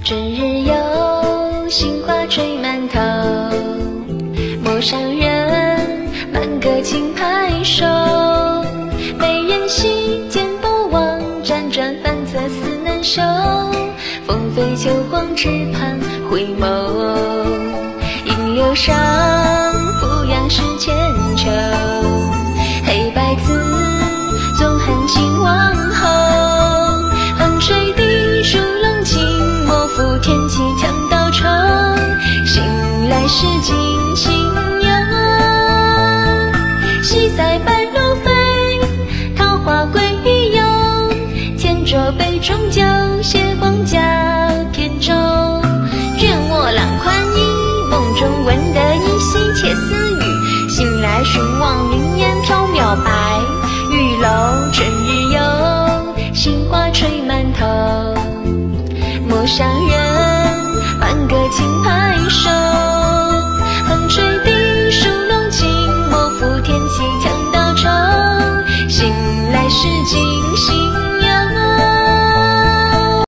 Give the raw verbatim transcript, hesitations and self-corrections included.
春日有杏花吹满头，陌上人满个轻拍手。美人兮见不忘，辗转反侧似难休。风飞秋黄池畔回眸，引流上俯仰是千秋。黑白字纵横秦王后，横水滴数龙情，莫负天际强盗愁。醒来时尽心忧，西塞白鹭飞，桃花归游。天浊杯中酒，斜风教天舟。卷卧浪宽衣，梦中闻得依稀窃私语。醒来寻望云烟缥缈白玉楼。春日有杏花吹满头，陌上人满个轻拍手。横水滴数龙情，莫负天际强盗愁。醒来时尽心